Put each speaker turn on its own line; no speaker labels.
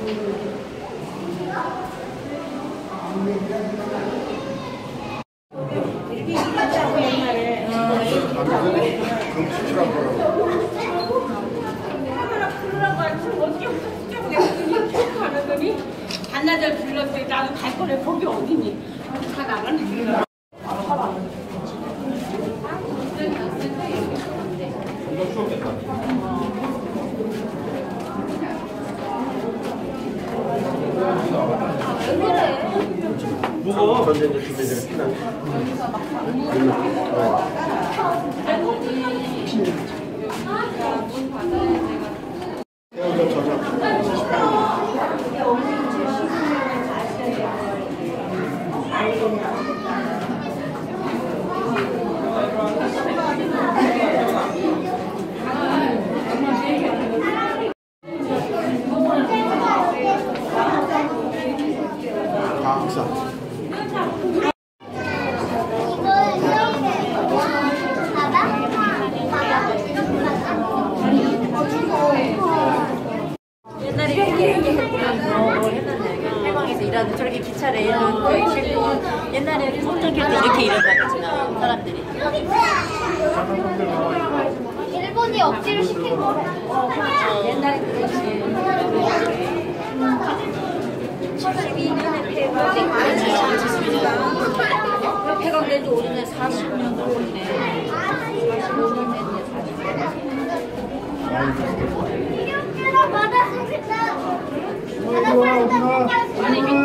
이렇게 일하자고 옛날에.
그럼 수출한 거라고.
카메라 부르라고 하지 어떻게 수정을 했더니 하더니 반나절 불렀더니 나도 갈 거래. 거기 어디니? 다 나가네.
무거워. 전쟁 준비되는 피난.
해방에서 일하는 저렇게 기차 레일은 실고 옛날에 성장길 때 이렇게 일어나겠지나 사람들이
일본이 억지로 시킨 거래.
옛날에 그렇지 72년에 폐광된 지 오래된 40년 넘었네 45년 됐네 40년
받아 가겠다. 받아 가겠다.